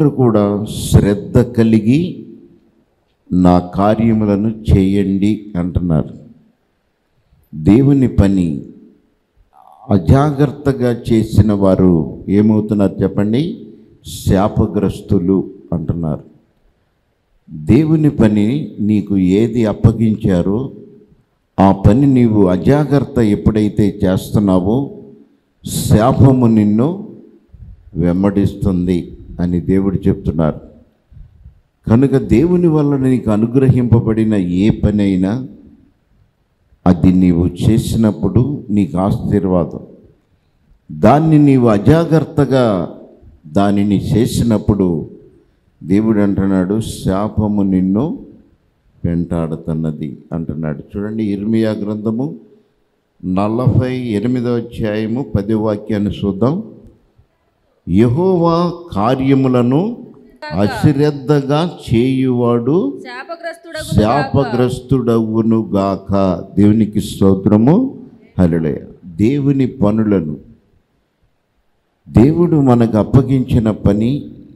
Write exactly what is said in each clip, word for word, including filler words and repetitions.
అందరూ కూడా శ్రద్ధ కలిగి నా కార్యములను చేయండి అంటున్నారు. దేవుని పని అజాగ్రత్తగా చేసిన వారు ఏమవుతున్నారు చెప్పండి? శాపగ్రస్తులు అంటున్నారు. దేవుని పని నీకు ఏది అప్పగించారో ఆ పని నీవు అజాగ్రత్త ఎప్పుడైతే చేస్తున్నావో శాపము నిన్ను వెంబడిస్తుంది అని దేవుడు చెప్తున్నారు. కనుక దేవుని వల్ల నీకు అనుగ్రహింపబడిన ఏ పని అయినా అది నీవు చేసినప్పుడు నీకు ఆశీర్వాదం. దాన్ని నీవు అజాగ్రత్తగా దానిని చేసినప్పుడు దేవుడు అంటున్నాడు శాపము నిన్ను వెంటాడుతున్నది అంటున్నాడు. చూడండి, ఇర్మియా గ్రంథము నలభై ఎనిమిదో అధ్యాయము పదో వాక్యాన్ని చూద్దాం. యెహోవా కార్యములను అశ్రద్ధగా చేయువాడు శాపగ్రస్తుడవును గాక. దేవునికి స్తోత్రము, హల్లెలూయా. దేవుని పనులను దేవుడు మనకు అప్పగించిన పని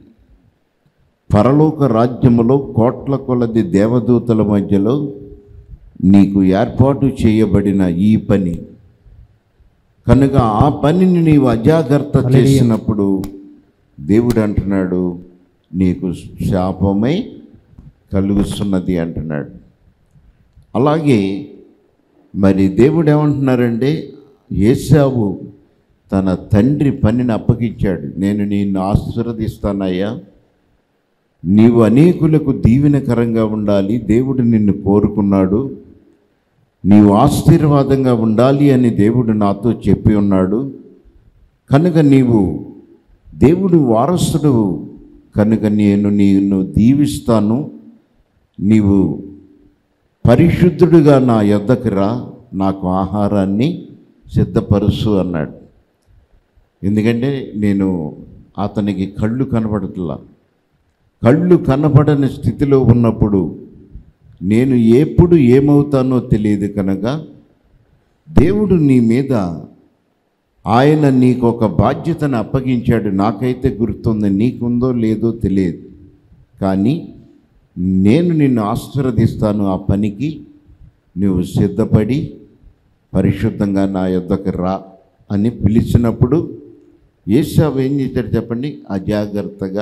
పరలోక రాజ్యములో కోట్ల కొలది దేవదూతల మధ్యలో నీకు ఏర్పాటు చేయబడిన ఈ పని కనుక ఆ పనిని నీవు అజాగ్రత్త చేసినప్పుడు దేవుడు అంటున్నాడు నీకు శాపమై కలుగుతున్నది అంటున్నాడు. అలాగే మరి దేవుడు ఏమంటున్నారంటే, ఏశావు తన తండ్రి పనిని అప్పగించాడు. నేను నిన్ను ఆశీర్వదిస్తానయ్యా, నీవు అనేకులకు దీవెనకరంగా ఉండాలి, దేవుడు నిన్ను కోరుకున్నాడు, నీవు ఆశీర్వాదంగా ఉండాలి అని దేవుడు నాతో చెప్పి ఉన్నాడు. కనుక నీవు దేవుడు వారసుడు కనుక నేను నిన్ను దీవిస్తాను, నీవు పరిశుద్ధుడిగా నా యొద్దకు రా, నాకు ఆహారాన్ని సిద్ధపరుచు అన్నాడు. ఎందుకంటే నేను అతనికి కళ్ళు కనబడట్లా, కళ్ళు కనబడని స్థితిలో ఉన్నప్పుడు నేను ఎప్పుడు ఏమవుతానో తెలియదు. కనుక దేవుడు నీ మీద ఆయన నీకు ఒక బాధ్యతను అప్పగించాడు. నాకైతే గుర్తుంది, నీకుందో లేదో తెలియదు, కానీ నేను నిన్ను ఆశీర్వదిస్తాను, ఆ పనికి నువ్వు సిద్ధపడి పరిశుద్ధంగా నా యొద్దకు రా అని పిలిచినప్పుడు ఏశావు ఏం చేశాడు చెప్పండి? అజాగ్రత్తగా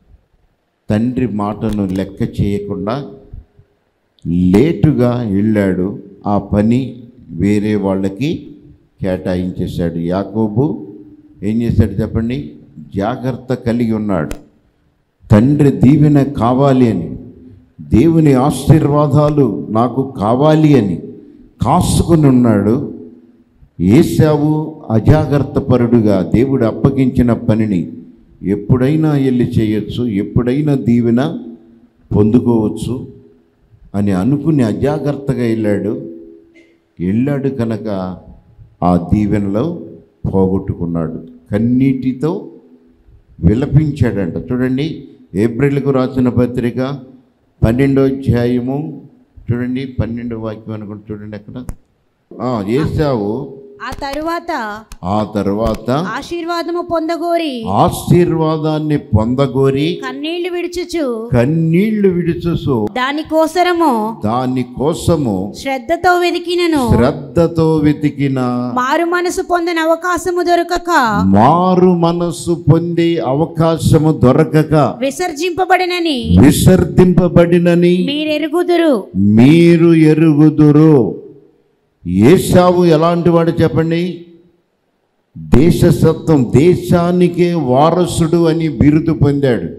తండ్రి మాటను లెక్క చేయకుండా లేటుగా వెళ్ళాడు, ఆ పని వేరే వాళ్ళకి కేటాయించేశాడు. యాకోబు ఏం చేశాడు చెప్పండి? జాగ్రత్త కలిగి ఉన్నాడు. తండ్రి దీవెన కావాలి అని, దేవుని ఆశీర్వాదాలు నాకు కావాలి అని కాసుకుని ఉన్నాడు. ఏశావు అజాగ్రత్త పరుడుగా దేవుడు అప్పగించిన పనిని ఎప్పుడైనా వెళ్ళి చేయొచ్చు, ఎప్పుడైనా దీవెన పొందుకోవచ్చు అని అనుకుని అజాగ్రత్తగా వెళ్ళాడు. వెళ్ళాడు కనుక ఆ దీవెనలో పోగొట్టుకున్నాడు. కన్నీటితో విలపించాడంట. చూడండి, ఏప్రిల్కు రాసిన పత్రిక పన్నెండో అధ్యాయము చూడండి, పన్నెండో వాక్యం అనుకుంటు చూడండి అక్కడ. ఏశావు ఆ తరువాత ఆ తరువాత ఆశీర్వాదము పొందగోరి ఆశీర్వాదాన్ని పొందగోరి కన్నీళ్లు విడుచుచు కన్నీళ్లు విడుచుచు దాని కోసరము దాని కోసము శ్రద్ధతో వెతికినను శ్రద్ధతో వెతికిన మారు మనసు పొందని అవకాశము దొరకక మారు మనసు పొందే అవకాశము దొరకక విసర్జింపబడినని విసర్జింపబడినని మీరెరుగుదురు మీరు ఎరుగుదురు. ఏశావు ఎలాంటి వాడు చెప్పండి? దేశసత్వం, దేశానికే వారసుడు అని బిరుదు పొందాడు.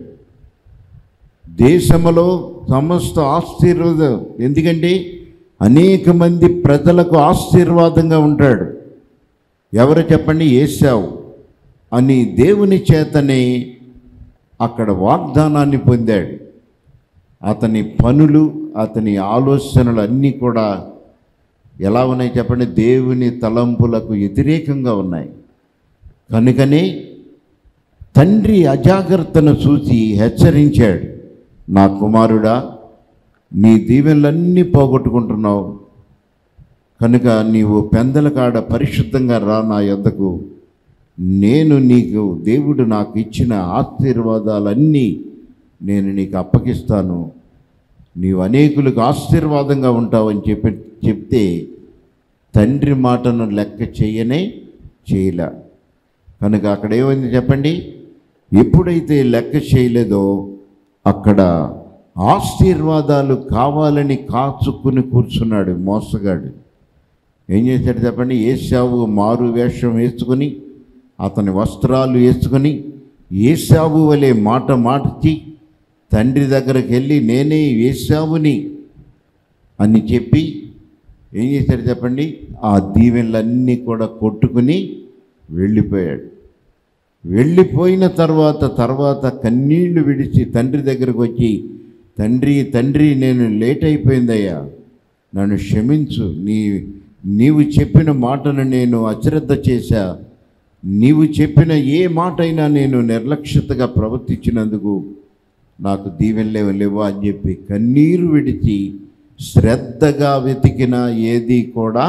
దేశంలో సమస్త ఆశీర్వాదం, ఎందుకంటే అనేక మంది ప్రజలకు ఆశీర్వాదంగా ఉంటాడు. ఎవరు చెప్పండి? ఏశావు అని దేవుని చేతనే అక్కడ వాగ్దానాన్ని పొందాడు. అతని పనులు, అతని ఆలోచనలు అన్నీ కూడా ఎలా ఉన్నాయి చెప్పండి? దేవుని తలంపులకు వ్యతిరేకంగా ఉన్నాయి. కనుకనే తండ్రి అజాగ్రత్తను చూసి హెచ్చరించాడు, నా కుమారుడా, నీ దీవెనలన్నీ పోగొట్టుకుంటున్నావు, కనుక నీవు పెందల కాడ పరిశుద్ధంగా రా నా యొద్దకు, నేను నీకు దేవుడు నాకు ఇచ్చిన ఆశీర్వాదాలన్నీ నేను నీకు అప్పగిస్తాను, నీవు అనేకులకు ఆశీర్వాదంగా ఉంటావని చెప్పి చెప్తే తండ్రి మాటను లెక్క చేయనే చేయలే. కనుక అక్కడ ఏమైంది చెప్పండి? ఎప్పుడైతే లెక్క చేయలేదో అక్కడ ఆశీర్వాదాలు కావాలని కాచుకుని కూర్చున్నాడు మోసగాడు. ఏం చేశాడు చెప్పండి? ఏశావు మారు వేషం వేసుకొని, అతని వస్త్రాలు వేసుకొని, ఏశావు వలె మాట మార్చి తండ్రి దగ్గరికి వెళ్ళి నేనే ఏశావుని అని చెప్పి ఏం చేశాడు చెప్పండి? ఆ దీవెనలన్నీ కూడా కొట్టుకుని వెళ్ళిపోయాడు. వెళ్ళిపోయిన తర్వాత తర్వాత కన్నీళ్లు విడిచి తండ్రి దగ్గరకు వచ్చి, తండ్రి తండ్రి నేను లేట్ అయిపోయిందయ్యా, నన్ను క్షమించు, నీ నీవు చెప్పిన మాటను నేను అశ్రద్ధ చేశా, నీవు చెప్పిన ఏ మాట అయినా నేను నిర్లక్ష్యతగా ప్రవర్తించినందుకు నాకు దీవెనలేవు లేవా అని చెప్పి కన్నీరు విడిచి శ్రద్ధగా వెతికిన ఏది కూడా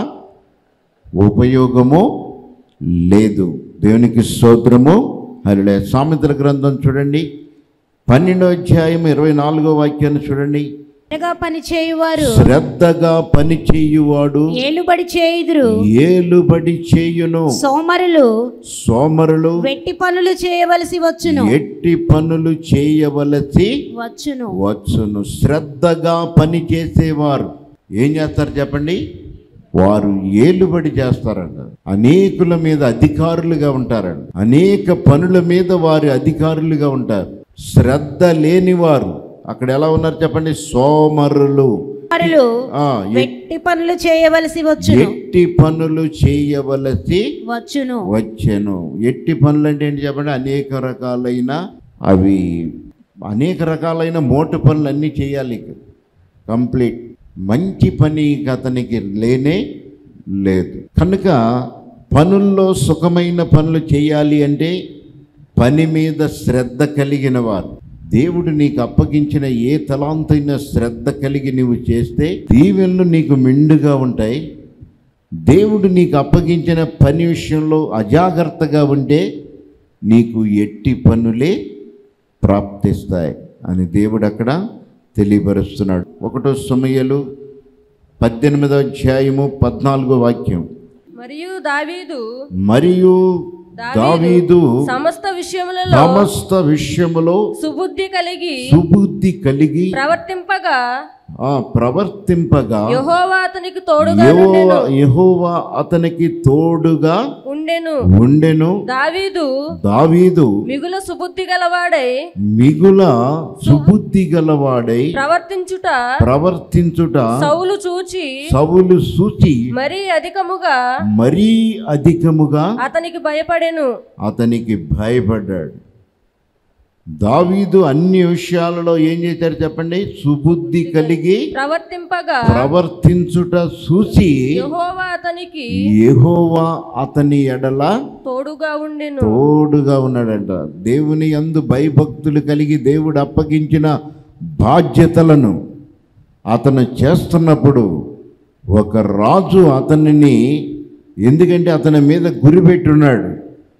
ఉపయోగము లేదు. దేవునికి స్తోత్రము. హల్లెలూయా. సామెతల గ్రంథం చూడండి, పన్నెండో అధ్యాయం ఇరవై నాలుగో వాక్యాన్ని చూడండి. శ్రద్ధగా పని చేయువారు శ్రద్ధగా పని చేయువాడు ఏలుబడి చేయుదురు, ఏలుబడి చేయును. సోమరులు సోమరులు వెట్టి పనులు చేయవలసి వచ్చును ఎట్టి పనులు చేయవలసి వచ్చును వచ్చును. శ్రద్ధగా పని చేసేవారు ఏం చేస్తారు చెప్పండి? వారు ఏలుబడి చేస్తారంట. అనేకుల మీద అధికారులుగా ఉంటారంట. అనేక పనుల మీద వారు అధికారులుగా ఉంటారు. శ్రద్ధ లేనివారు అక్కడ ఎలా ఉన్నారు చెప్పండి? సోమరులు. ఆ, వెట్టి పనులు చేయవలసి వచ్చును ఎట్టి పనులు చేయవలసి వచ్చును వచ్చెను. ఎట్టి పనులు అంటే ఏంటి చెప్పండి? అనేక రకాలైన అవి అనేక రకాలైన మోటు పనులు అన్నీ చేయాలి. కంప్లీట్ మంచి పని అతనికి లేనే లేదు. కనుక పనుల్లో సుఖమైన పనులు చేయాలి అంటే పని మీద శ్రద్ధ కలిగిన వారు. దేవుడు నీకు అప్పగించిన ఏ తలాంతైన శ్రద్ధ కలిగి నువ్వు చేస్తే దీవెనలు నీకు మెండుగా ఉంటాయి. దేవుడు నీకు అప్పగించిన పని విషయంలో అజాగ్రత్తగా ఉంటే నీకు ఎట్టి పనులే ప్రాప్తిస్తాయి అని దేవుడు అక్కడ తెలియపరుస్తున్నాడు. ఒకటో సమూయేలు పద్దెనిమిదో అధ్యాయము పద్నాలుగో వాక్యం. మరియు దావీదు మరియు దావీదు సమస్త విషయములలో సమస్త విషయములో సుబుద్ధి కలిగి సుబుద్ధి కలిగి ప్రవర్తింపగా ఆ ప్రవర్తింపగా యెహోవా అతనికి తోడుగా యెహోవా యెహోవా అతనికి తోడుగా ఉండెను. ఉండెను. దావీదు దావీదు మిగుల సుబుద్ధి గలవాడై మిగుల సుబుద్ధి గలవాడై ప్రవర్తించుట ప్రవర్తించుట సౌలు చూచి సౌలు సూచి మరీ అధికముగా మరీ అధికముగా అతనికి భయపడెను. అతనికి భయపడ్డాడు. దావీదు అన్ని విషయాలలో ఏం చేశారు చెప్పండి? సుబుద్ధి కలిగి ప్రవర్తింపగా ప్రవర్తించుట చూసి యెహోవా అతనికి యెహోవా అతని ఎడల తోడుగా ఉండెను. తోడుగా ఉన్నాడంట. దేవుని యందు భయభక్తులు కలిగి దేవుడు అప్పగించిన బాధ్యతలను అతను చేస్తున్నప్పుడు ఒక రాజు అతనిని, ఎందుకంటే అతని మీద గురిపెట్టున్నాడు,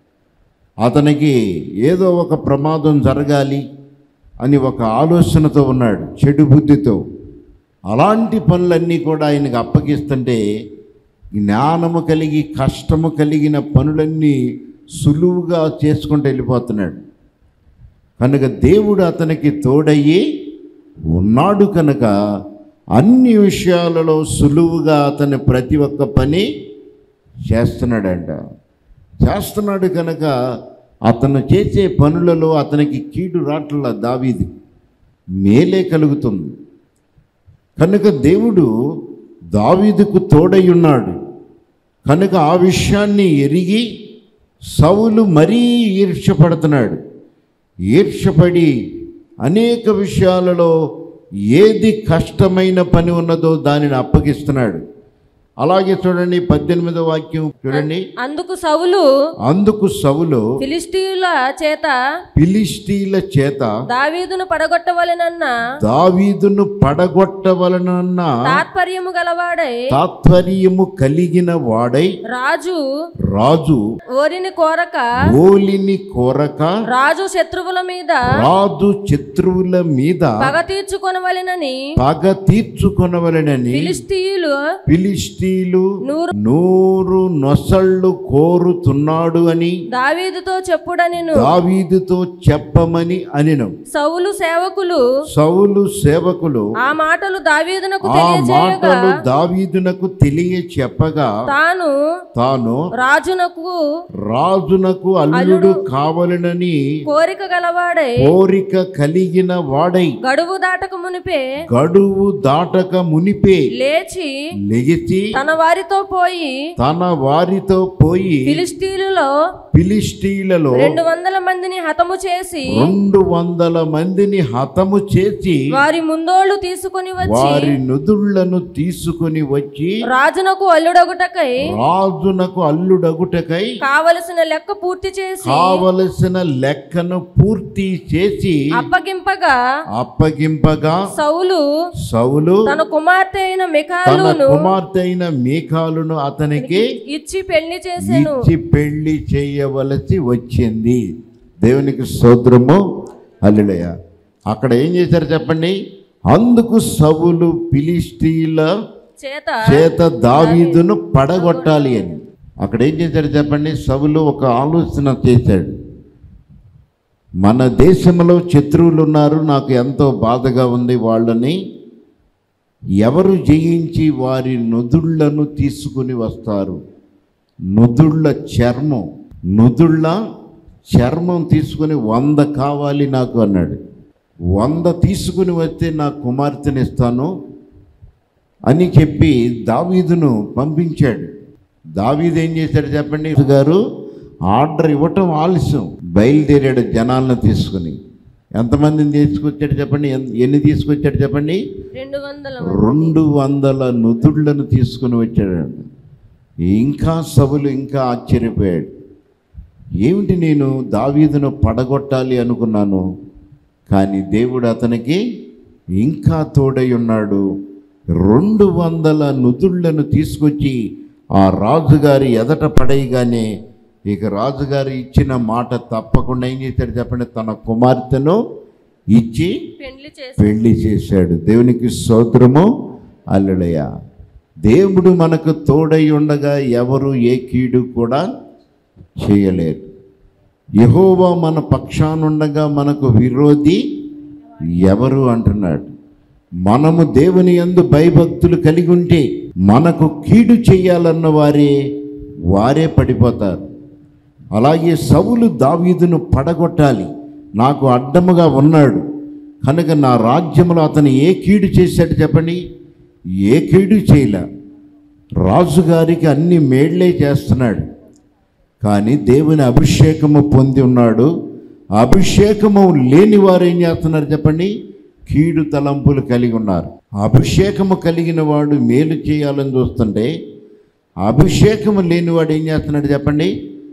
అతనికి ఏదో ఒక ప్రమాదం జరగాలి అని ఒక ఆలోచనతో ఉన్నాడు, చెడు బుద్ధితో. అలాంటి పనులన్నీ కూడా ఆయనకు అప్పగిస్తుంటే జ్ఞానము కలిగి కష్టము కలిగిన పనులన్నీ సులువుగా చేసుకుంటూ వెళ్ళిపోతున్నాడు. కనుక దేవుడు అతనికి తోడయ్యి ఉన్నాడు కనుక అన్ని విషయాలలో సులువుగా అతని ప్రతి ఒక్క పని చేస్తున్నాడంట. చేస్తున్నాడు కనుక అతను చేసే పనులలో అతనికి కీడు రాట్ల దావీది మేలే కలుగుతుంది. కనుక దేవుడు దావీదుకు తోడై ఉన్నాడు కనుక ఆ విషయాన్ని ఎరిగి సౌలు మరీ ఈర్ష్యపడుతున్నాడు. ఈర్ష్యపడి అనేక విషయాలలో ఏది కష్టమైన పని ఉన్నదో దానిని అప్పగిస్తున్నాడు. అలాగే చూడండి పద్దెనిమిదో వాక్యం చూడండి. అందుకు సౌలు అందుకు సౌలు ఫిలిష్తీయుల చేత ఫిలిష్తీయుల చేత దావీదును పడగొట్టవలెనన్న దావీదును పడగొట్టవలనన్న తాత్పర్యము గలవాడై తాత్పర్యము కలిగిన వాడై రాజు రాజు ఓరిని కోరక ఓలిని కోరక రాజు శత్రువుల మీద రాజు శత్రువుల మీద పగ తీర్చుకొనవలెనని పగ తీర్చుకొనవలెనని ఫిలిష్తీయులు ఫిలిష్తీయులు నూరు నూరు నొసళ్ళు కోరుతున్నాడు అని దావీదుతో చెప్పుడనెను. దావీదుతో చెప్పమని అనిను. సౌలు సేవకులు సౌలు సేవకులు ఆ మాటలు దావీదునకు ఆ తెలియజేయగా మాటలు దావీదునకు తెలియ చెప్పగా తాను తాను రాజునకు రాజునకు అల్లుడు కావలనని కోరిక గలవాడై కోరిక కలిగిన వాడై గడువు దాటక మునిపే గడువు దాటక మునిపే లేచి లెగిసి తన వారితో పోయి తన వారితో పోయి ఫిలిష్తీయులలో ఫిలిష్తీయులలో రెండు వందల మందిని హతము చేసి రెండు వందల మందిని హతము చేసి వారి ముందోళ్లు తీసుకుని వచ్చి వారి నుదుళ్లను తీసుకుని వచ్చి రాజునకు అల్లుడగుటకై రాజునకు అల్లుడగుటకై కావలసిన లెక్క పూర్తి చేసి కావలసిన లెక్కను పూర్తి చేసి అప్పగింపగా అప్పగింపగా సౌలు సౌలు తన కుమార్తె అయిన తన మికాలును కుమార్తె అయిన మీకాలును అతనికి ఇచ్చి పెళ్లి చేసెను. ఇచ్చి పెళ్లి చేయవలసి వచ్చింది. దేవునికి స్తోత్రము. హల్లెలూయా. అక్కడ ఏం చేశారు చెప్పండి. అందుకు సౌలు ఫిలిష్తీయుల చేత చేత దావీదును పడగొట్టాలి అని అక్కడ ఏం చేశాడు చెప్పండి. సౌలు ఒక ఆలోచన చేశాడు. మన దేశంలో శత్రువులు ఉన్నారు, నాకు ఎంతో బాధగా ఉంది, వాళ్ళని ఎవరు జయించి వారి నుదుళ్లను తీసుకుని వస్తారు. నుదుళ్ళ చర్మం నుదుళ్ళ చర్మం తీసుకుని వంద కావాలి నాకు అన్నాడు. వంద తీసుకుని వస్తే నా కుమార్తెని ఇస్తాను అని చెప్పి దావీదును పంపించాడు. దావీదు ఏం చేశాడు చెప్పండి గారు, ఆర్డర్ ఇవ్వటం ఆలస్యం. బయలుదేరాడు జనాలను తీసుకుని. ఎంతమందిని తీసుకొచ్చాడు చెప్పండి. ఎన్ని తీసుకొచ్చాడు చెప్పండి. రెండు వందల రెండు వందల నుదుళ్లను తీసుకుని వచ్చాడు. ఇంకా సభలు ఇంకా ఆశ్చర్యపోయాడు. ఏమిటి, నేను దావీదును పడగొట్టాలి అనుకున్నాను, కానీ దేవుడు అతనికి ఇంకా తోడై ఉన్నాడు. రెండు వందల నుదుళ్లను తీసుకొచ్చి ఆ రాజుగారి ఎదట పడేయగానే ఇక రాజుగారు ఇచ్చిన మాట తప్పకుండా ఏం చేశాడు చెప్పండి, తన కుమార్తెను ఇచ్చి పెళ్లి చేసి పెళ్లి చేశాడు. దేవునికి స్తోత్రము. హల్లెలూయా. దేవుడు మనకు తోడై ఉండగా ఎవరు ఏ కీడు కూడా చేయలేరు. యెహోవా మన పక్షానుండగా మనకు విరోధి ఎవరు అంటున్నాడు. మనము దేవుని యందు భయభక్తులు కలిగి ఉంటే మనకు కీడు చేయాలన్న వారే వారే పడిపోతారు. అలాగే సౌలు దావీదును పడగొట్టాలి, నాకు అడ్డముగా ఉన్నాడు కనుక నా రాజ్యంలో అతను ఏ కీడు చేశాడు చెప్పండి. ఏ కీడు చేయలే. రాజుగారికి అన్ని మేళ్లే చేస్తున్నాడు. కానీ దేవుని అభిషేకము పొంది ఉన్నాడు. అభిషేకము లేని వారు ఏం చేస్తున్నారు చెప్పండి, కీడు తలంపులు కలిగి ఉన్నారు. అభిషేకము కలిగిన వాడు మేలు చేయాలని చూస్తుంటే అభిషేకము లేనివాడు ఏం చేస్తున్నాడు చెప్పండి,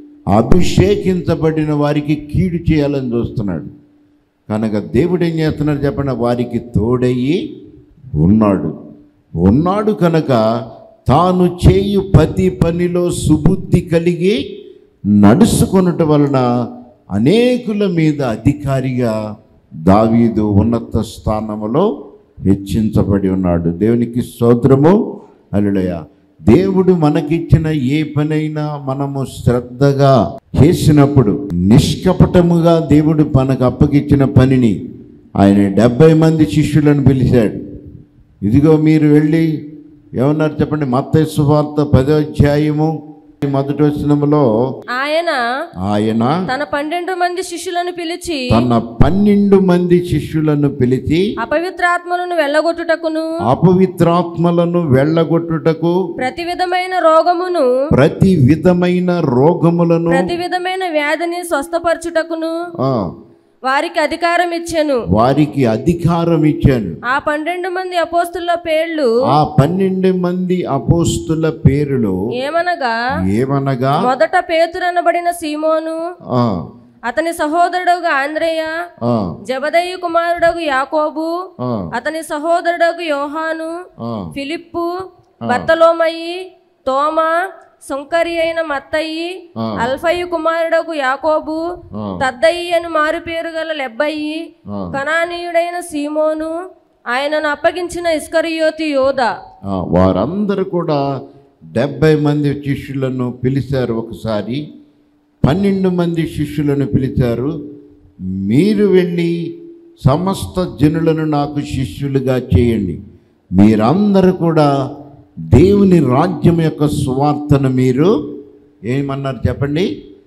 అభిషేకించబడిన వారికి కీడు చేయాలని చూస్తున్నాడు. కనుక దేవుడు ఏం చేస్తున్నాడు చెప్పండి, వారికి తోడయ్యి ఉన్నాడు ఉన్నాడు కనుక తాను చేయు ప్రతి పనిలో సుబుద్ధి కలిగి నడుచుకొనుట వలన అనేకుల మీద అధికారిగా దావీదు ఉన్నత స్థానములో హెచ్చించబడి ఉన్నాడు. దేవునికి స్తోత్రము. హల్లెలూయా. దేవుడు మనకిచ్చిన ఏ పనైనా మనము శ్రద్ధగా చేసినప్పుడు, నిష్కపటముగా దేవుడు మనకు అప్పగిచ్చిన పనిని ఆయన డెబ్బై మంది శిష్యులను పిలిచాడు. ఇదిగో మీరు వెళ్ళి ఏమన్నారు చెప్పండి. మత్తయి సువార్త పదో అధ్యాయము మొదటి వచనములో ఆయన ఆయన తన పన్నెండు మంది శిష్యులను పిలిచి తన పన్నెండు మంది శిష్యులను పిలిచి అపవిత్రాత్మలను వెళ్ళగొట్టుటకును అపవిత్రాత్మలను వెళ్ళగొట్టుటకు ప్రతి విధమైన రోగమును ప్రతి విధమైన రోగములను ప్రతి విధమైన వ్యాధిని స్వస్థపరచుటకును ఆ వారికి అధికారం ఇచ్చెను. వారికి అధికారం ఇచ్చాను. ఆ పన్నెండు మంది అపోస్తుల పేర్లు ఆ పన్నెండు మంది అపోస్తుల పేరులు ఏమనగా ఏమనగా మొదట పేతురు అనబడిన సీమోను, ఆ అతని సహోదరుడు ఆంద్రేయ, ఆ జబదయి కుమారుడు యాకోబు, ఆ అతని సహోదరుడు యోహాను, ఆ ఫిలిప్పు, బర్తలోమయి, తోమా, సుంకరి అయిన మత్తయి, అల్ఫయి కుమారుడకు యాకోబు, తద్దయి అని మారు పేరు గల లెబ్బయి, కనానీయుడైన సీమోను, ఆయనను అప్పగించిన ఇస్కరియోతి యోధ. వారందరూ కూడా డెబ్బై మంది శిష్యులను పిలిచారు. ఒకసారి పన్నెండు మంది శిష్యులను పిలిచారు. మీరు వెళ్ళి సమస్త జనులను నాకు శిష్యులుగా చేయండి. మీరందరూ కూడా దేవుని రాజ్యం యొక్క సువార్తను మీరు ఏమన్నారు చెప్పండి?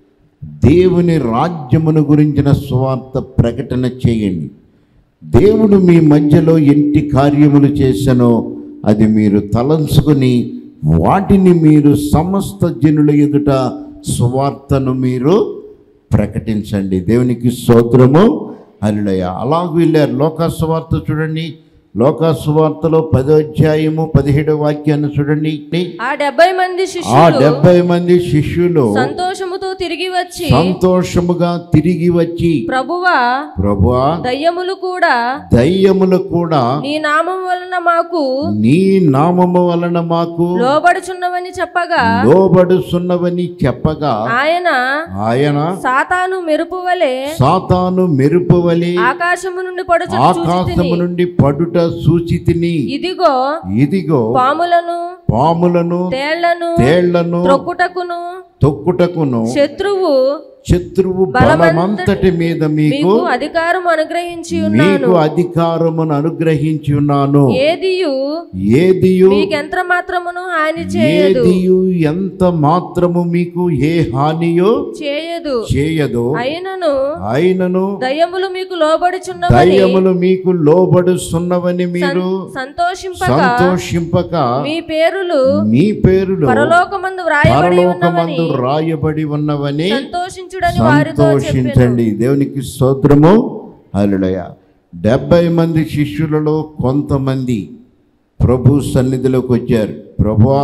దేవుని రాజ్యమును గురించిన సువార్త ప్రకటన చేయండి. దేవుడు మీ మధ్యలో ఎట్టి కార్యములు చేశానో అది మీరు తలంచుకొని వాటిని మీరు సమస్త జనుల ఎదుట సువార్తను మీరు ప్రకటించండి. దేవునికి స్తోత్రము. హల్లెలూయా. అలాగూ వెళ్ళారు. లోకా సువార్త చూడండి. లోకా సువార్తలో పదో అధ్యాయము పదిహేడవ వాక్యాన్ని చూడండి. ఆ డెబ్బై మంది ఆ శిష్యులు డెబ్బై మంది శిష్యులు సంతోషముతో తిరిగి వచ్చి సంతోషముగా తిరిగి వచ్చి ప్రభువా ప్రభువా దయ్యములు కూడా దయ్యములు కూడా నీ నామం వలన మాకు నీ నామము వలన మాకు లోబడుచున్నవని చెప్పగా లోబడుచున్నవని చెప్పగా ఆయన ఆయన సాతాను మెరుపు వలె సాతాను మెరుపు వలె ఆకాశము నుండి పడుచు ఆకాశము నుండి పడుట సూచితిని. ఇదిగో ఇదిగో పాములను పాములను తేళ్లను తేళ్లను త్రొక్కుటకును తొక్కుటకును శత్రువు శత్రువు బలమంతటి మీద మీకు మీకు అధికారం అనుగ్రహించి ఉన్నాను. మీకు అధికారమును అనుగ్రహించి ఉన్నాను. ఏదియు ఏదియు మీకెంత మాత్రమును హాని చేయదు ఏదియు ఎంత మాత్రము మీకు ఏ హానియో చేయదు చేయదు. అయినను అయినను దయ్యములు మీకు లోబడుచున్నవని దయ్యములు మీకు లోబడుచున్నవని మీరు సంతోషింపక సంతోషింపక మీ పేరులు మీ పేరులు పరలోకమందు వ్రాయబడి ఉన్నవని పరలోకమందు రాయబడి ఉన్నవని సంతోషించుడని వారితో చెప్పెను. సంతోషించండి. దేవునికి స్తోత్రము. హల్లెలూయా. డెబ్బై మంది శిష్యులలో కొంతమంది ప్రభు సన్నిధిలోకి వచ్చారు. ప్రభువా,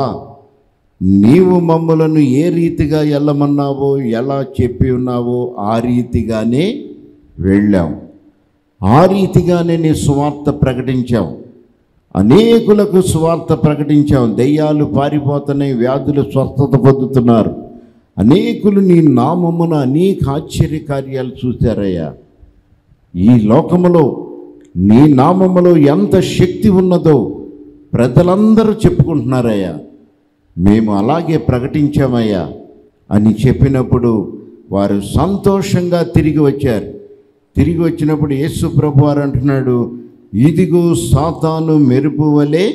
నీవు మమ్ములను ఏ రీతిగా వెళ్ళమన్నావో ఎలా చెప్పి ఉన్నావో ఆ రీతిగానే వెళ్ళాం. ఆ రీతిగానే నీ సువార్త ప్రకటించాం. అనేకులకు సువార్త ప్రకటించాం. దెయ్యాలు పారిపోతున్నాయి, వ్యాధులు స్వస్థత పొందుతున్నారు. అనేకులు నీ నామమున అనేక ఆశ్చర్య కార్యాలు చూశారయ్యా. ఈ లోకములో నీ నామములో ఎంత శక్తి ఉన్నదో ప్రజలందరూ చెప్పుకుంటున్నారయ్యా. మేము అలాగే ప్రకటించామయ్యా అని చెప్పినప్పుడు వారు సంతోషంగా తిరిగి వచ్చారు. తిరిగి వచ్చినప్పుడు యేసు ప్రభువారు అంటున్నాడు, ఇదిగో సాతాను మెరుపు వలె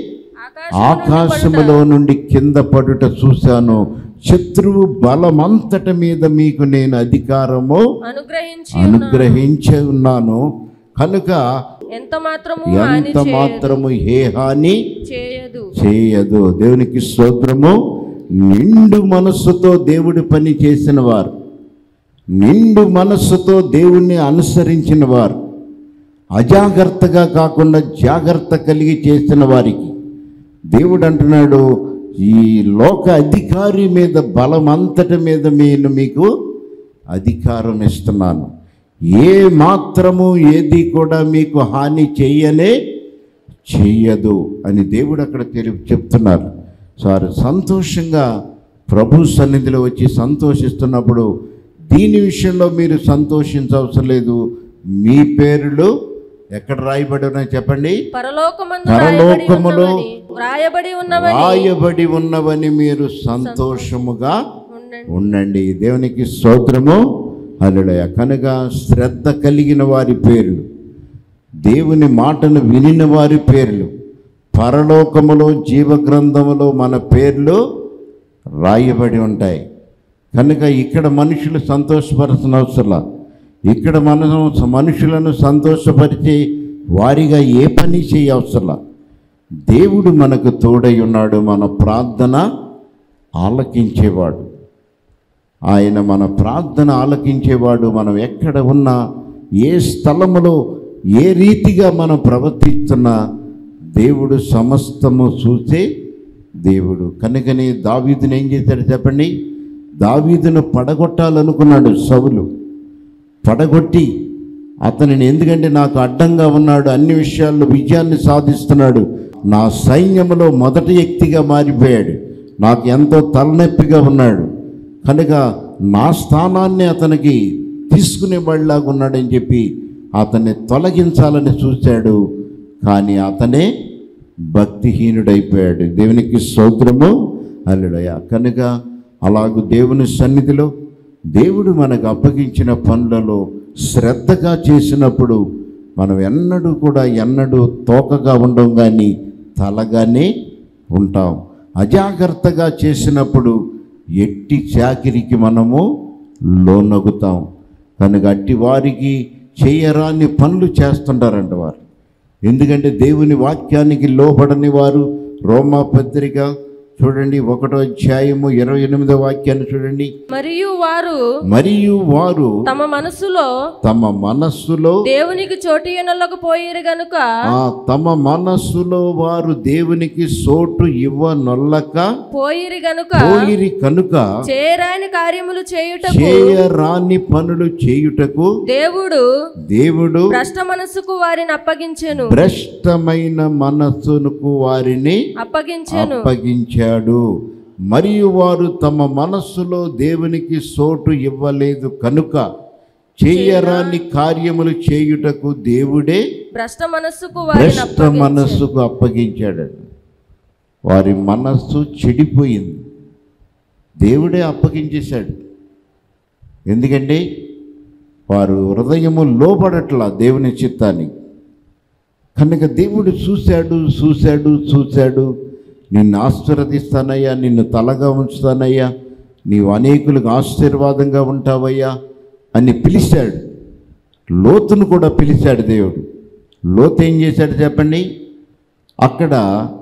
ఆకాశములో నుండి కింద పడుట చూశాను. శత్రువు బలమంతట మీద మీకు నేను అధికారము అనుగ్రహించి అనుగ్రహించి ఉన్నాను కనుక ఎంత మాత్రము ఎంత మాత్రము ఏ హాని చేయదు చేయదు. దేవునికి స్తోత్రము. నిండు మనస్సుతో దేవుడి పని చేసిన వారు, నిండు మనస్సుతో దేవుణ్ణి అనుసరించిన వారు, అజాగ్రత్తగా కాకుండా జాగ్రత్త కలిగి చేసిన వారికి దేవుడు అంటున్నాడు, ఈ లోక అధికారి మీద బలమంతటి మీద నేను మీకు అధికారం ఇస్తున్నాను. ఏ మాత్రము ఏది కూడా మీకు హాని చెయ్యనే చెయ్యదు అని దేవుడు అక్కడ తెలియ చెప్తున్నారు. సార్ సంతోషంగా ప్రభు సన్నిధిలో వచ్చి సంతోషిస్తున్నప్పుడు దీని విషయంలో మీరు సంతోషించవసరం లేదు. మీ పేర్లు ఎక్కడ రాయబడి ఉన్నాయి చెప్పండి? పరలోకములో రాయబడి ఉన్నవని రాయబడి ఉన్నవని మీరు సంతోషముగా ఉండండి. దేవునికి స్తోత్రము. హల్లెలూయా. కనుక శ్రద్ధ కలిగిన వారి పేర్లు, దేవుని మాటను వినిన వారి పేర్లు పరలోకములో జీవగ్రంథములో మన పేర్లు రాయబడి ఉంటాయి. కనుక ఇక్కడ మనుషులు సంతోషపరచిన అవసరం, ఇక్కడ మనం మనుషులను సంతోషపరిచే వారిగా ఏ పని చేయవసరం. దేవుడు మనకు తోడై ఉన్నాడు. మన ప్రార్థన ఆలకించేవాడు. ఆయన మన ప్రార్థన ఆలకించేవాడు. మనం ఎక్కడ ఉన్నా ఏ స్థలములో ఏ రీతిగా మనం ప్రవర్తిస్తున్నా దేవుడు సమస్తము చూసే దేవుడు. కనుకనే దావీదుని ఏం చేశాడు చెప్పండి? దావీదును పడగొట్టాలనుకున్నాడు సౌలు. పడగొట్టి అతనిని, ఎందుకంటే నాకు అడ్డంగా ఉన్నాడు, అన్ని విషయాల్లో విజయాన్ని సాధిస్తున్నాడు, నా సైన్యంలో మొదటి వ్యక్తిగా మారిపోయాడు, నాకు ఎంతో తలనొప్పిగా ఉన్నాడు, కనుక నా స్థానాన్ని అతనికి తీసుకునేవాడిలాగా ఉన్నాడని చెప్పి అతన్ని తొలగించాలని చూశాడు. కానీ అతనే భక్తిహీనుడైపోయాడు. దేవునికి స్తోత్రము, హల్లెలూయా. కనుక అలాగూ దేవుని సన్నిధిలో దేవుడు మనకు అప్పగించిన పనులలో శ్రద్ధగా చేసినప్పుడు మనం ఎన్నడూ కూడా ఎన్నడూ తోకగా ఉండం, కానీ తలగానే ఉంటాం. అజాగ్రత్తగా చేసినప్పుడు ఎట్టి చాకిరికి మనము లోనగుతాం. కనుక అట్టి వారికి చేయరాని పనులు చేస్తుంటారంట వారు. ఎందుకంటే దేవుని వాక్యానికి లోబడని వారు. రోమా పత్రిక చూడండి, ఒకటో అధ్యాయము ఇరవై ఎనిమిదో వాక్యాన్ని చూడండి. మరియు వారు మరియు వారు తమ మనస్సులో తమ మనస్సులో దేవునికి చోటియనలకు పోయిరు గనుక ఆ తమ మనస్సులో వారు దేవునికి సోటు ఇవ్వనొల్లక పోయిరు గనుక పోయిరి కనుక చేయరాని కార్యములు చేయుటకు చేయరాని పనులు చేయుటకు దేవుడు దేవుడు భ్రష్ట మనస్సుకు వారిని అప్పగించెను భ్రష్టమైన మనస్సునకు వారిని అప్పగించెను అప్పగించాడు. మరియు వారు తమ మనస్సులో దేవునికి సోటు ఇవ్వలేదు కనుక చేయరాని కార్యములు చేయుటకు దేవుడే భ్రష్ట మనస్సుకు వారిని భ్రష్ట మనస్సుకు అప్పగించాడు. వారి మనస్సు చెడిపోయింది, దేవుడే అప్పగించేశాడు. ఎందుకంటే వారు హృదయము లోబడట్లా దేవుని చిత్తానికి. కనుక దేవుడు చూశాడు చూశాడు చూశాడు నిన్ను ఆశీర్వదిస్తానయ్యా, నిన్ను తలగా ఉంచుతానయ్యా, నీవు అనేకులకు ఆశీర్వాదంగా ఉంటావయ్యా అని పిలిచాడు. లోతును కూడా పిలిచాడు దేవుడు. లోతు ఏం చేశాడు చెప్పండి? అక్కడ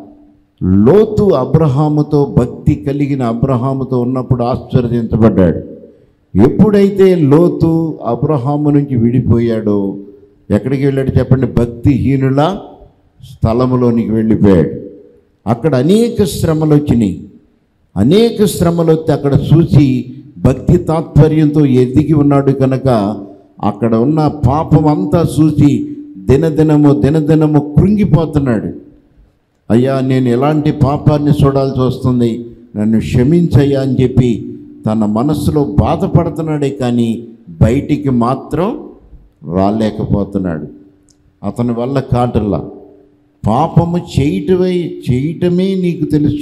లోతు అబ్రహాముతో భక్తి కలిగిన అబ్రహాముతో ఉన్నప్పుడు ఆశీర్వదించబడ్డాడు. ఎప్పుడైతే లోతు అబ్రహాము నుంచి విడిపోయాడో ఎక్కడికి వెళ్ళాడు చెప్పండి? భక్తిహీనుల స్థలములోనికి వెళ్ళిపోయాడు. అక్కడ అనేక శ్రమలు వచ్చినాయి. అనేక శ్రమలు వస్తే అక్కడ చూసి భక్తి తాత్పర్యంతో ఎదిగి ఉన్నాడు కనుక అక్కడ ఉన్న పాపం అంతా చూసి దినదినము దినదినము కృంగిపోతున్నాడు. అయ్యా, నేను ఎలాంటి పాపాన్ని చూడాల్సి వస్తుంది, నన్ను క్షమించయ్యా అని చెప్పి తన మనస్సులో బాధపడుతున్నాడే కానీ బయటికి మాత్రం రాలేకపోతున్నాడు. అతని వల్ల కాటల్లా. పాపము చేయటమే చేయటమే నీకు తెలుసు,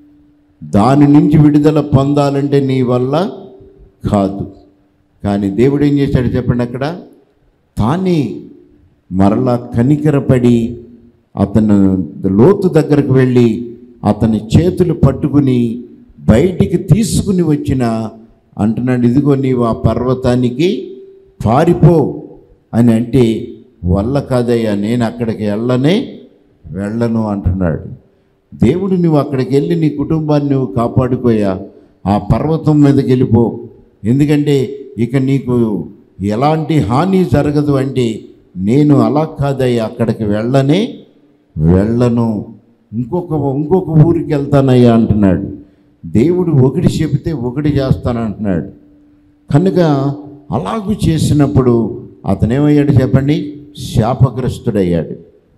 దాని నుంచి విడుదల పొందాలంటే నీ వల్ల కాదు. కానీ దేవుడు ఏం చేశాడు చెప్పండి? అక్కడ తానే మరలా కనికరపడి అతను లోతు దగ్గరకు వెళ్ళి అతని చేతులు పట్టుకుని బయటికి తీసుకుని వచ్చిన అంటున్నాడు, ఇదిగో నీవు ఆ పర్వతానికి పారిపో అని. అంటే వల్ల కాదయ్యా, నేను అక్కడికి వెళ్ళనే వెళ్ళను అంటున్నాడు దేవుడు. నువ్వు అక్కడికి వెళ్ళి నీ కుటుంబాన్ని నువ్వు కాపాడుకోయా, ఆ పర్వతం మీదకి వెళ్ళిపో, ఎందుకంటే ఇక నీకు ఎలాంటి హాని జరగదు అంటే నేను అలా కాదయ్యా, అక్కడికి వెళ్ళనే వెళ్ళను, ఇంకొక ఇంకొక ఊరికి వెళ్తానయ్యా అంటున్నాడు. దేవుడు ఒకటి చెబితే ఒకటి చేస్తానంటున్నాడు. కనుక అలాగూ చేసినప్పుడు అతనేమయ్యాడు చెప్పండి? శాపగ్రస్తుడయ్యాడు.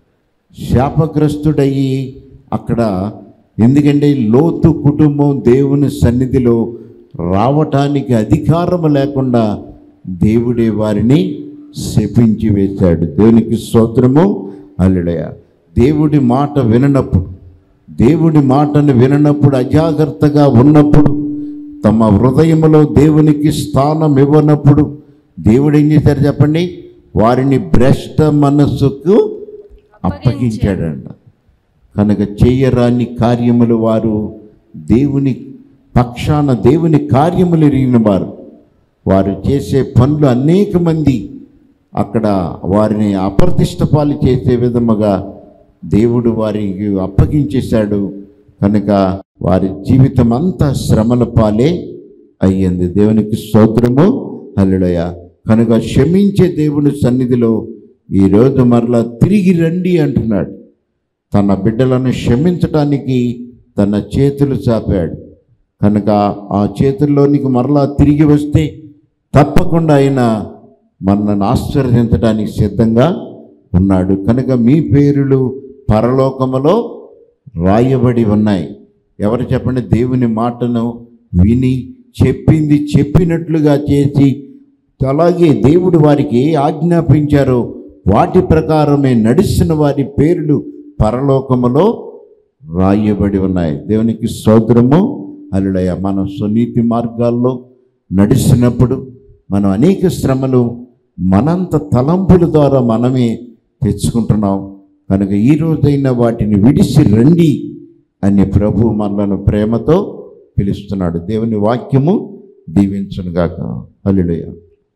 శాపగ్రస్తుడయ్యి అక్కడ, ఎందుకంటే లోతు కుటుంబం దేవుని సన్నిధిలో రావటానికి అధికారం లేకుండా దేవుడే వారిని శపించి వేశాడు. దేవునికి స్తోత్రము, హల్లెలూయా. దేవుడి మాట విననప్పుడు, దేవుడి మాటను విననప్పుడు, అజాగ్రత్తగా ఉన్నప్పుడు, తమ హృదయంలో దేవునికి స్థానం ఇవ్వనప్పుడు దేవుడు ఏం చేశారు చెప్పండి? వారిని భ్రష్ట మనస్సుకు అప్పగించాడంట. కనుక చేయరాని కార్యములు వారు దేవుని పక్షాన దేవుని కార్యములు ఎరిగిన వారు. వారు చేసే పనులు అనేక మంది అక్కడ వారిని అప్రతిష్ట పాలు చేసే విధముగా దేవుడు వారికి అప్పగించేశాడు. కనుక వారి జీవితం అంతా శ్రమల పాలే అయ్యింది. దేవునికి స్తోత్రము, హల్లెలూయా. కనుక క్షమించే దేవుని సన్నిధిలో ఈరోజు మరలా తిరిగి రండి అంటున్నాడు. తన బిడ్డలను క్షమించటానికి తన చేతులు చాపాడు. కనుక ఆ చేతుల్లోనికి మరలా తిరిగి వస్తే తప్పకుండా ఆయన మనల్ని ఆశీర్వదించడానికి సిద్ధంగా ఉన్నాడు. కనుక మీ పేరులు పరలోకములో రాయబడి ఉన్నాయి. ఎవరు చెప్పండి? దేవుని మాటను విని చెప్పింది చెప్పినట్లుగా చేసి అలాగే దేవుడు వారికి ఏ ఆజ్ఞాపించారో వాటి ప్రకారమే నడిచిన వారి పేర్లు పరలోకములో రాయబడి ఉన్నాయి. దేవునికి స్తోత్రము. హల్లెలూయా. మనం సునీతి మార్గాల్లో నడిచినప్పుడు మనం అనేక శ్రమలు మనంత తలంపుల ద్వారా మనమే తెచ్చుకుంటున్నాం. కనుక ఈ రోజైనా వాటిని విడిచి రండి అని ప్రభు మనలను ప్రేమతో పిలుస్తున్నాడు. దేవుని వాక్యము దీవించునుగాక. హల్లెలూయా.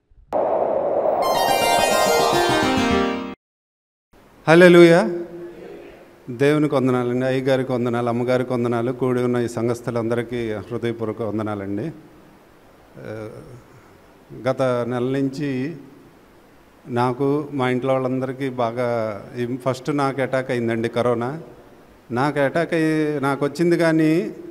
హల్లెలూయా. దేవునికి వందనాలండి. అయ్యగారికి వందనాలు, అమ్మగారికి వందనాలు, కూడి ఉన్న ఈ సంఘస్థులందరికీ హృదయపూర్వక వందనాలండి. గత నెల నుంచి నాకు మా ఇంట్లో వాళ్ళందరికీ బాగా ఫస్ట్ నాకు అటాక్ అయిందండి కరోనా. నాకు అటాక్ అయ్యి నాకు వచ్చింది కానీ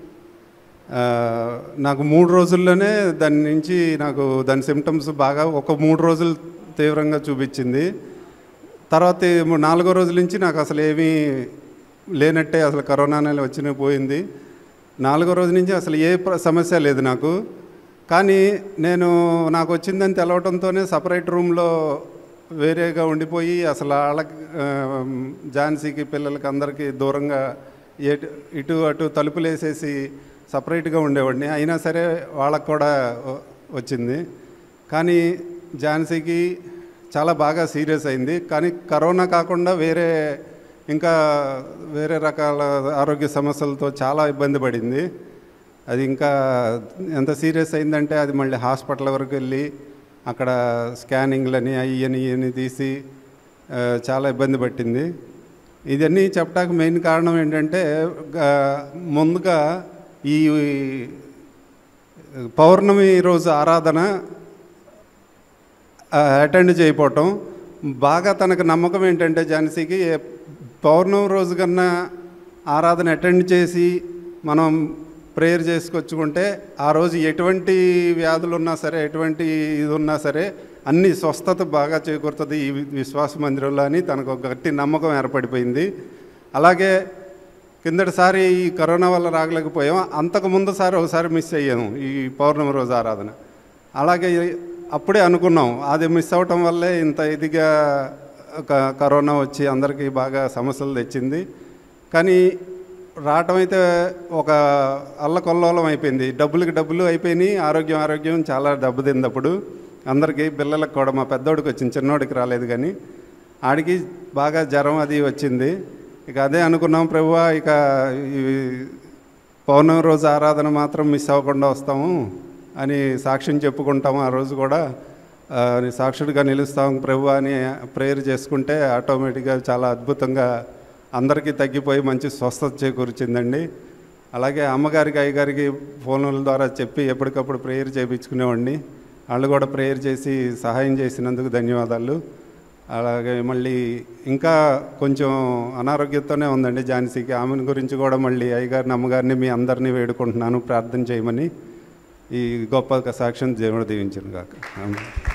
నాకు మూడు రోజుల్లోనే దాని నుంచి నాకు దాని సిమ్టమ్స్ బాగా ఒక మూడు రోజులు తీవ్రంగా చూపించింది. తర్వాత నాలుగో రోజుల నుంచి నాకు అసలు ఏమీ లేనట్టే, అసలు కరోనా అనేది వచ్చిన పోయింది. నాలుగో రోజు నుంచి అసలు ఏ సమస్య లేదు నాకు. కానీ నేను నాకు వచ్చిందని తెలవడంతోనే సపరేట్ రూమ్లో వేరేగా ఉండిపోయి అసలు వాళ్ళకి ఝాన్సీకి పిల్లలకి అందరికీ దూరంగా ఎటు ఇటు అటు తలుపులు వేసేసి సపరేట్గా ఉండేవాడిని. అయినా సరే వాళ్ళకు కూడా వచ్చింది. కానీ ఝాన్సీకి చాలా బాగా సీరియస్ అయింది. కానీ కరోనా కాకుండా వేరే ఇంకా వేరే రకాల ఆరోగ్య సమస్యలతో చాలా ఇబ్బంది పడింది. అది ఇంకా ఎంత సీరియస్ అయిందంటే అది మళ్ళీ హాస్పిటల్ వరకు వెళ్ళి అక్కడ స్కానింగ్లని అయ్యని ఇవన్నీ తీసి చాలా ఇబ్బంది పట్టింది. ఇవన్నీ చెప్పడానికి మెయిన్ కారణం ఏంటంటే ముందుగా ఈ పౌర్ణమి రోజు ఆరాధన అటెండ్ చేయకపోవటం. బాగా తనకు నమ్మకం ఏంటంటే ఝాన్సీకి పౌర్ణమి రోజు కన్నా ఆరాధన అటెండ్ చేసి మనం ప్రేయర్ చేసుకొచ్చుకుంటే ఆ రోజు ఎటువంటి వ్యాధులు ఉన్నా సరే, ఎటువంటి ఇది ఉన్నా సరే అన్ని స్వస్థత బాగా చేకూరుతుంది ఈ విశ్వాస మందిరంలో అని తనకు ఒక గట్టి నమ్మకం ఏర్పడిపోయింది. అలాగే కిందటిసారి ఈ కరోనా వల్ల రాగలేకపోయాం, అంతకు ముందుసారి ఒకసారి మిస్ అయ్యాము ఈ పౌర్ణమి రోజు ఆరాధన. అలాగే అప్పుడే అనుకున్నాం అది మిస్ అవ్వటం వల్లే ఇంత ఇదిగా కరోనా వచ్చి అందరికీ బాగా సమస్యలు తెచ్చింది. కానీ రావటం అయితే ఒక అల్లకొల్లోలం అయిపోయింది. డబ్బులకి డబ్బులు అయిపోయినాయి, ఆరోగ్యం ఆరోగ్యం చాలా దెబ్బతింది. అప్పుడు అందరికీ పిల్లలకు కూడా, మా పెద్దోడికి వచ్చింది, చిన్నోడికి రాలేదు. కానీ ఆడికి బాగా జ్వరం అది వచ్చింది. ఇక అదే అనుకున్నాం, ప్రభువా ఇక ఈ పౌర్ణమి రోజు ఆరాధన మాత్రం మిస్ అవ్వకుండా వస్తాము అని సాక్ష్యం చెప్పుకుంటాము. ఆ రోజు కూడా సాక్షుడిగా నిలుస్తాము ప్రభు అని ప్రేయర్ చేసుకుంటే ఆటోమేటిక్గా చాలా అద్భుతంగా అందరికీ తగ్గిపోయి మంచి స్వస్థత చేకూర్చిందండి. అలాగే అమ్మగారికి అయ్యగారికి ఫోన్ల ద్వారా చెప్పి ఎప్పటికప్పుడు ప్రేయర్ చేయించుకునేవాడిని. వాళ్ళు కూడా ప్రేయర్ చేసి సహాయం చేసినందుకు ధన్యవాదాలు. అలాగే మళ్ళీ ఇంకా కొంచెం అనారోగ్యంతోనే ఉందండి ఝాన్సీకి. ఆమెను గురించి కూడా మళ్ళీ అయ్యగారిని అమ్మగారిని మీ అందరినీ వేడుకుంటున్నాను ప్రార్థన చేయమని. ఈ గొప్ప సాక్ష్యం దేవుడు దీవించును గాక.